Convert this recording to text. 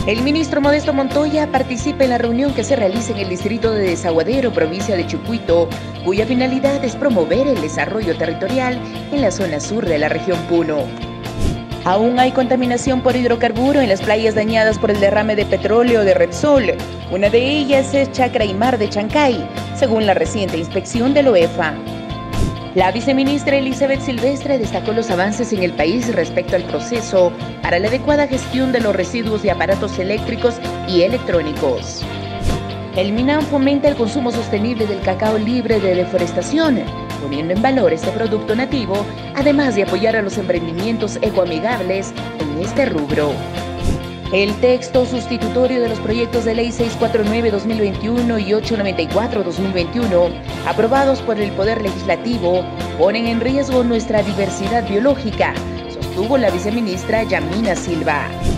El ministro Modesto Montoya participa en la reunión que se realiza en el distrito de Desaguadero, provincia de Chucuito, cuya finalidad es promover el desarrollo territorial en la zona sur de la región Puno. Aún hay contaminación por hidrocarburo en las playas dañadas por el derrame de petróleo de Repsol. Una de ellas es Chacra y Mar de Chancay, según la reciente inspección de la OEFA. La viceministra Elizabeth Silvestre destacó los avances en el país respecto al proceso para la adecuada gestión de los residuos de aparatos eléctricos y electrónicos. El MINAM fomenta el consumo sostenible del cacao libre de deforestación, poniendo en valor este producto nativo, además de apoyar a los emprendimientos ecoamigables en este rubro. El texto sustitutorio de los proyectos de ley 649-2021 y 894-2021, aprobados por el Poder Legislativo, ponen en riesgo nuestra diversidad biológica, sostuvo la viceministra Yamina Silva.